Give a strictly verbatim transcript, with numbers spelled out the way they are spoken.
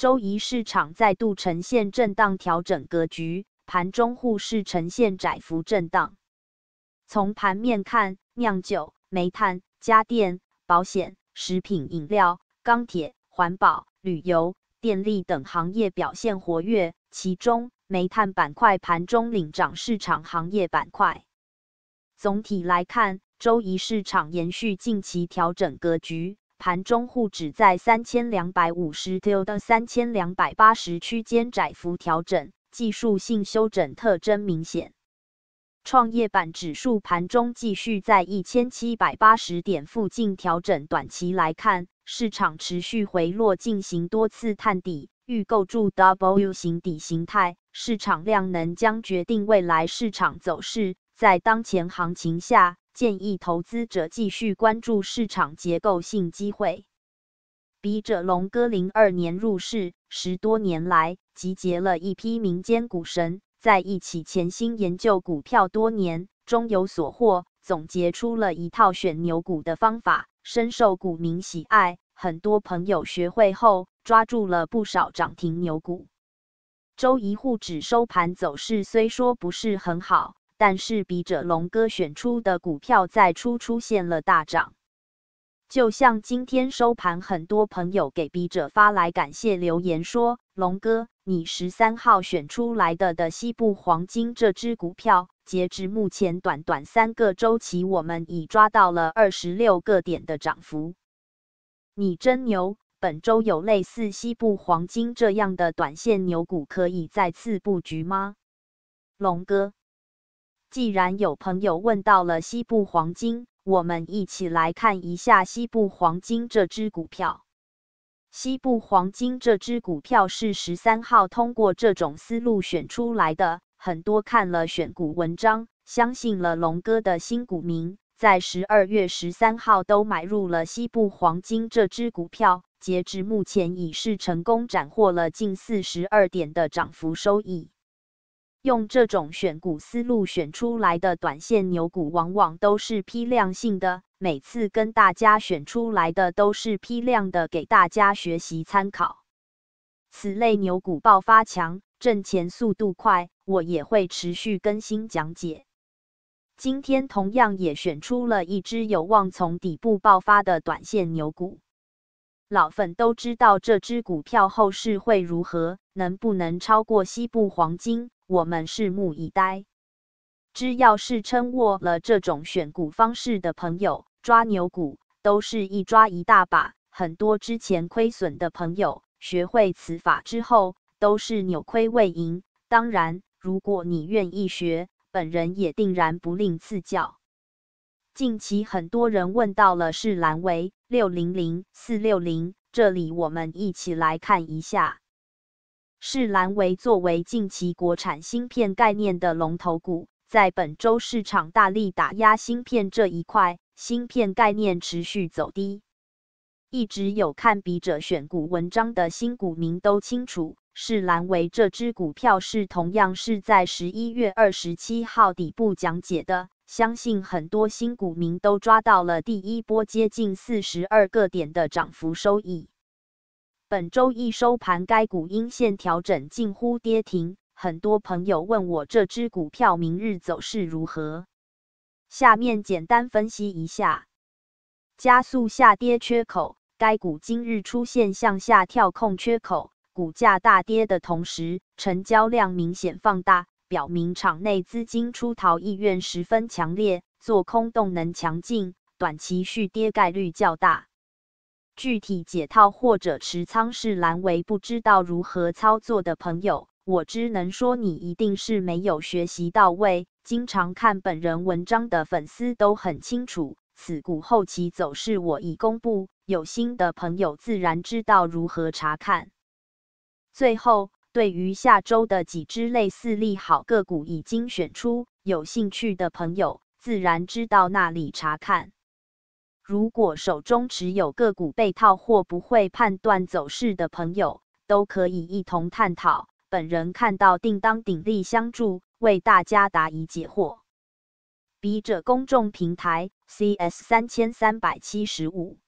周一市场再度呈现震荡调整格局，盘中沪市呈现窄幅震荡。从盘面看，酿酒、煤炭、家电、保险、食品饮料、钢铁、环保、旅游、电力等行业表现活跃，其中煤炭板块盘中领涨市场行业板块。总体来看，周一市场延续近期调整格局，盘中沪指在三千两百五十到三千两百八十区间窄幅调整，技术性修整特征明显。创业板指数盘中继续在一千七百八十点附近调整，短期来看，市场持续回落进行多次探底，欲构筑 W 型底形态，市场量能将决定未来市场走势。在当前行情下，建议投资者继续关注市场结构性机会。笔者龙哥零二年入市，十多年来集结了一批民间股神，在一起潜心研究股票多年，终有所获，总结出了一套选牛股的方法，深受股民喜爱。很多朋友学会后，抓住了不少涨停牛股。周一沪指收盘走势虽说不是很好，但是笔者龙哥选出的股票再出出现了大涨。就像今天收盘，很多朋友给笔者发来感谢留言说，龙哥，你十三号选出来的的西部黄金这支股票，截至目前短短三个周期，我们已抓到了二十六个点的涨幅。你真牛，本周有类似西部黄金这样的短线牛股可以再次布局吗？龙哥，既然有朋友问到了西部黄金，我们一起来看一下西部黄金这支股票。西部黄金这支股票是十三号通过这种思路选出来的，很多看了选股文章，相信了龙哥的新股民，在十二月十三号都买入了西部黄金这支股票，截至目前已是成功斩获了近四十二点的涨幅收益。用这种选股思路选出来的短线牛股往往都是批量性的，每次跟大家选出来的都是批量的，给大家学习参考。此类牛股爆发强，挣钱速度快，我也会持续更新讲解。今天同样也选出了一只有望从底部爆发的短线牛股。老粉都知道这只股票后市会如何，能不能超过西部黄金，我们拭目以待。只要是撑握了这种选股方式的朋友，抓牛股都是一抓一大把。很多之前亏损的朋友，学会此法之后，都是扭亏为盈。当然，如果你愿意学，本人也定然不吝赐教。近期很多人问到了是蓝微六零零、四六零，这里我们一起来看一下。是蓝微作为近期国产芯片概念的龙头股，在本周市场大力打压芯片这一块，芯片概念持续走低。一直有看笔者选股文章的新股民都清楚，是蓝微这支股票是同样是在十一月二十七号底部讲解的。相信很多新股民都抓到了第一波接近四十二个点的涨幅收益。本周一收盘，该股阴线调整近乎跌停，很多朋友问我这支股票明日走势如何。下面简单分析一下。加速下跌缺口，该股今日出现向下跳空缺口，股价大跌的同时，成交量明显放大，表明场内资金出逃意愿十分强烈，做空动能强劲，短期续跌概率较大。具体解套或者持仓是蓝微不知道如何操作的朋友，我只能说你一定是没有学习到位。经常看本人文章的粉丝都很清楚，此股后期走势我已公布，有心的朋友自然知道如何查看。最后，对于下周的几只类似利好个股已经选出，有兴趣的朋友自然知道那里查看。如果手中持有个股被套或不会判断走势的朋友，都可以一同探讨。本人看到定当鼎力相助，为大家答疑解惑。笔者公众平台 C S 三千三百七十五。